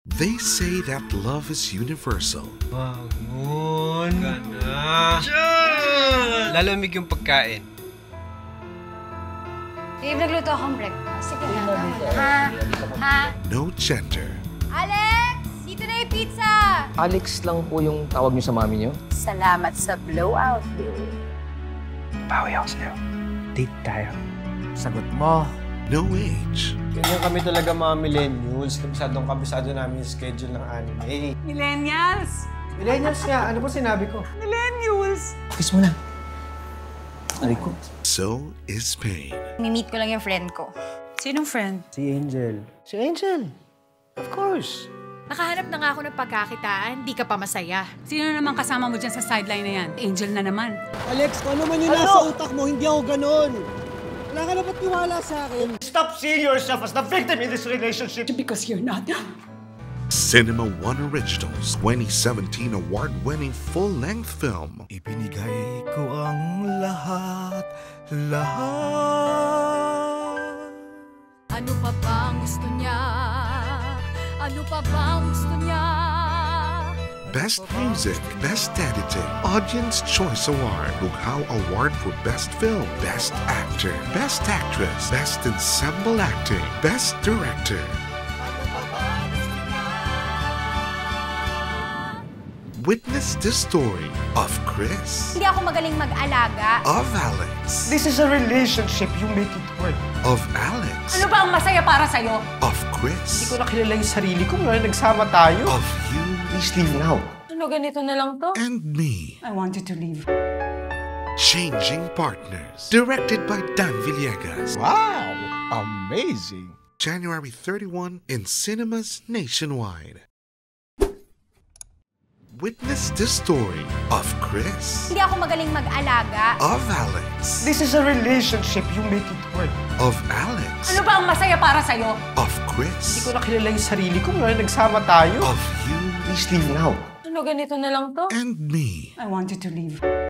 They say that love is universal. Bangon ka na. Lalamig yung pagkain. Babe, nagluto akong breakfast. Sige na. Ha? No gender. Alex! Dito na yung pizza! Alex lang po yung tawag niyo sa mami niyo? Salamat sa blowout, babe. Bawi ako sa'yo. Date tayo. Sagot mo. No age. Ganyan kami talaga mga millennials. Kabisado namin yung schedule ng anime. Millennials! Millennials nga. Ano po sinabi ko? Millennials! Kiss mo na. Aray ko. So is pain. Mimit ko lang yung friend ko. Sinong friend? Si Angel. Si Angel. Of course. Nakahanap na nga ako ng pagkakitaan, di ka pa masaya. Sino naman kasama mo dyan sa sideline na yan? Angel na naman. Alex, kung ano man yung nasa utak mo, hindi ako ganon. Wala ka dapat tiwala sa akin. Stop seeing yourself as the victim in this relationship. Because you're not. Cinema One Originals 2017 award-winning full-length film. Ibinigay ko ang lahat. Ano pa bang gusto niya? Ano pa bang gusto niya? Best Music, Best Editing, Audience Choice Award, Bughaw Award for Best Film, Best Actor, Best Actress, Best Ensemble Acting, Best Director. Witness the story of Chris, Hindi ako magaling mag-alaga. of Alex, This is a relationship. You make it work. of Alex, Ano ba ang masaya para sa'yo? of Hindi Chris, ko nakilala yung sarili ko ngayon. Nagsama tayo. of you, Please leave now. Ano, ganito na lang to? and me. I want you to leave. Changing Partners, directed by Dan Villegas. Wow! Amazing! January 31 in cinemas nationwide. Witness the story of Chris, Hindi ako magaling mag-alaga. of Alex, This is a relationship. You make it work. of Alex, Ano ba ang masaya para sa'yo? of Hindi Chris, ko nakilala yung sarili ko ngayon. Nagsama tayo. of you, Please leave now. Ano, ganito na lang to? and me. I want you to leave.